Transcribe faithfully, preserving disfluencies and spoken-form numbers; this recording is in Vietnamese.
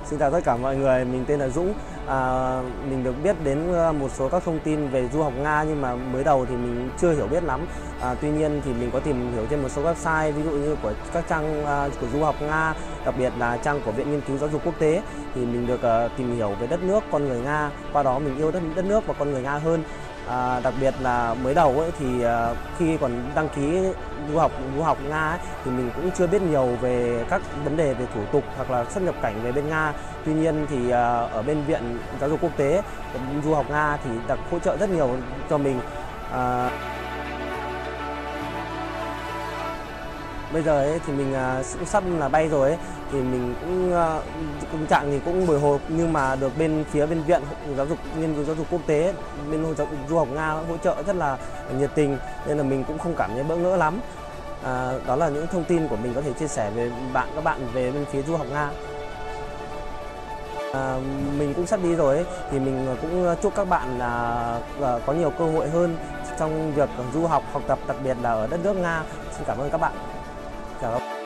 Xin chào tất cả mọi người, mình tên là Dũng. À, mình được biết đến một số các thông tin về du học Nga nhưng mà mới đầu thì mình chưa hiểu biết lắm. À, tuy nhiên thì mình có tìm hiểu trên một số website, ví dụ như của các trang uh, của du học Nga, đặc biệt là trang của Viện Nghiên cứu Giáo dục Quốc tế, thì mình được uh, tìm hiểu về đất nước, con người Nga. Qua đó mình yêu đất đất nước và con người Nga hơn. À, đặc biệt là mới đầu ấy, thì uh, khi còn đăng ký du học du học Nga ấy, thì mình cũng chưa biết nhiều về các vấn đề về thủ tục hoặc là xuất nhập cảnh về bên Nga. Tuy nhiên thì uh, ở bên Viện Giáo dục Quốc tế du học Nga thì đã hỗ trợ rất nhiều cho mình. Uh, Bây giờ ấy, thì mình uh, sắp là bay rồi ấy, thì mình cũng uh, tình trạng thì cũng bồi hồi, nhưng mà được bên phía bên Viện Giáo dục Nghiên cứu Giáo dục Quốc tế, bên du học Nga hỗ trợ rất là nhiệt tình, nên là mình cũng không cảm thấy bỡ ngỡ lắm. À, đó là những thông tin của mình có thể chia sẻ về bạn các bạn về bên phía du học Nga. À, mình cũng sắp đi rồi ấy, thì mình cũng chúc các bạn là uh, có nhiều cơ hội hơn trong việc du học, học tập, đặc biệt là ở đất nước Nga. Xin cảm ơn các bạn. Chào các bạn.